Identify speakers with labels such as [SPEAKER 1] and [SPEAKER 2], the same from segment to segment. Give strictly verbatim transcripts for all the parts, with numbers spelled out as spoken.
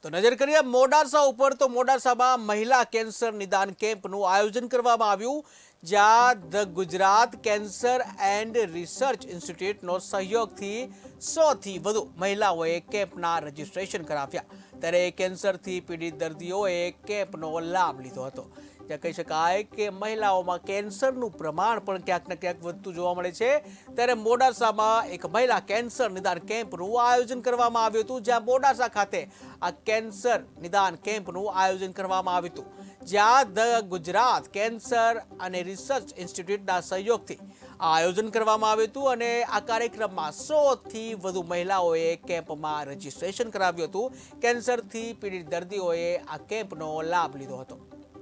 [SPEAKER 1] તો નજર કરીએ મોડાસા ઉપર તો મોડાસામાં મહિલા કેન્સર નિદાન કેમ્પનું આયોજન કરવામાં આવ્યું, જ્યાં the Gujarat cancer and research ઇન્સ્ટિટ્યૂટનો સહયોગથી સો થી વધુ મહિલાઓએ કેમ્પના રજીસ્ટ્રેશન કરાવ્યા। ત્યારે કેન્સરથી પીડિત દર્દીઓએ કેમ્પનો લાભ લીધો હતો। ત્યાં કહી શકાય કે મહિલાઓમાં કેન્સરનું પ્રમાણ પણ ક્યાંક ને ક્યાંક વધતું જોવા મળે છે। ત્યારે મોડાસામાં એક મહિલા કેન્સર નિદાન કેમ્પનું આયોજન કરવામાં આવ્યું હતું, જ્યાં મોડાસા ખાતે આ કેન્સર નિદાન કેમ્પનું આયોજન કરવામાં આવ્યું હતું, જ્યાં ધ ગુજરાત કેન્સર અને રિસર્ચ ઇન્સ્ટિટ્યૂટના સહયોગથી આ આયોજન કરવામાં આવ્યું હતું અને આ કાર્યક્રમમાં સો થી વધુ મહિલાઓએ કેમ્પમાં રજીસ્ટ્રેશન કરાવ્યું હતું। કેન્સરથી પીડિત દર્દીઓએ આ કેમ્પનો લાભ લીધો હતો।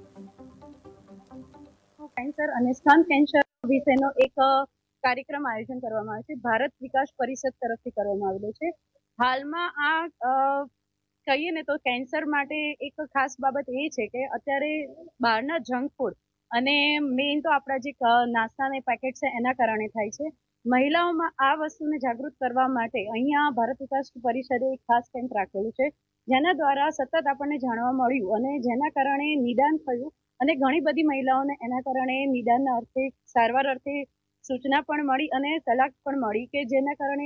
[SPEAKER 2] કેન્સર અને સ્તન કેન્સર વિશેનો એક કાર્યક્રમ આયોજન કરવામાં આવ્યો છે। ભારત વિકાસ પરિષદ તરફથી કરવામાં આવેલો છે। હાલમાં આ કહીએ ને તો કેન્સર માટે એક ખાસ બાબત એ છે કે અત્યારે બહારના જંક ફૂડ અને મેઇન તો આપણા જે નાસ્તાના પેકેટ છે એના કારણે થાય છે। મહિલાઓમાં આ વસ્તુને જાગૃત કરવા માટે અહીંયા ભારત વિકાસ પરિષદે એક ખાસ કેમ્પ રાખેલું છે, જેના દ્વારા સતત આપણને જાણવા મળ્યું અને જેના કારણે નિદાન થયું અને ઘણી બધી મહિલાઓને એના કારણે નિદાનના અર્થે સારવાર અર્થે સૂચના પણ મળી અને સલાહ પણ મળી કે જેના કારણે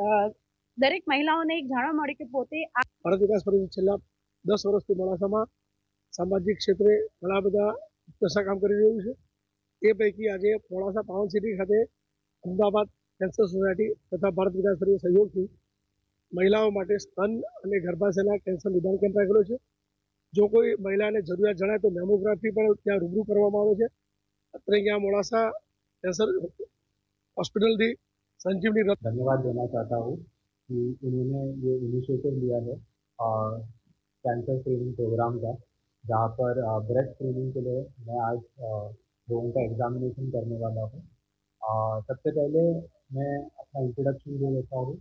[SPEAKER 2] દરેક મહિલાઓને એક જાણવા મળી કે પોતે
[SPEAKER 3] ભારત વિકાસ પરિષદ છેલ્લા દસ વર્ષથી મોડાસામાં સામાજિક ક્ષેત્રે ઘણા બધા ઉત્કૃષ્ટ કામ કરી રહ્યું છે। એ પૈકી આજે મોડાસા પાવન સિટી ખાતે અમદાવાદ કેન્સર સોસાયટી તથા ભારત વિકાસ પરિષદ સહયોગથી મહિલાઓ માટે સ્તન અને ગર્ભાશયના કેન્સર નિદાન કેમ્પ રાખેલો છે। જો કોઈ મહિલાને જરૂરિયાત જણાય તો મેમોગ્રાફી પણ ત્યાં રૂબરૂ કરવામાં આવે છે। અત્યારે यहाँ मोड़ासा कैंसर हॉस्पिटल थी संजीवनी।
[SPEAKER 4] धन्यवाद देना चाहता हूँ कि उन्होंने ये इनिशिएटिव लिया है और कैंसर स्क्रीनिंग प्रोग्राम का, जहाँ पर ब्रेस्ट स्क्रीनिंग के लिए मैं आज लोगों का एग्जामिनेशन करने वाला हूँ। सबसे पहले मैं अपना इंट्रोडक्शन दे देता हूँ।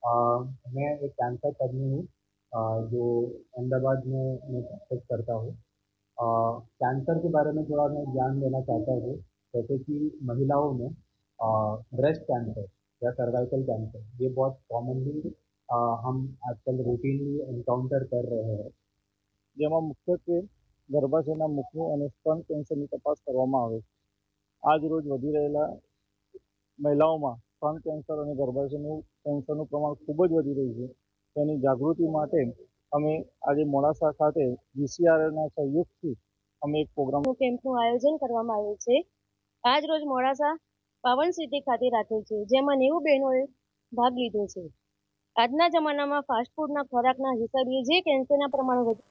[SPEAKER 4] मैं एक कैंसर तज्ञ हूँ जो अहमदाबाद में मैं प्रैक्टिस करता हूँ। कैंसर के बारे में थोड़ा मैं ज्ञान देना चाहता हूँ, जैसे कि महिलाओं में ब्रेस्ट कैंसर या सर्वाइकल कैंसर ये बहुत कॉमनली हम आजकल रूटीनली एनकाउंटर कर रहे हैं,
[SPEAKER 5] જેમાં મુખ્યત્વે ગર્ભાશયના મુખનું અને સ્તન કેન્સરની તપાસ કરવામાં આવે છે। આજ રોજ વધી રહેલા મહિલાઓમાં સ્તન કેન્સર અને ગર્ભાશયનું કેન્સરનું પ્રમાણ ખૂબ જ વધી રહ્યું છે। તેની જાગૃતિ માટે અમે આજે મોડાસા ખાતે જીસીઆરના સહયોગથી અમે એક પ્રોગ્રામ
[SPEAKER 6] કેમ્પનું આયોજન કરવામાં આવ્યું છે। આજ રોજ મોડાસા પાવન સિટી ખાતે રાખેલ છે, જેમાં નેવું બહેનોએ ભાગ લીધો છે। આજના જમાનામાં ફાસ્ટ ફૂડના ખોરાકના હિસાબે જે કેન્સરના પ્રમાણ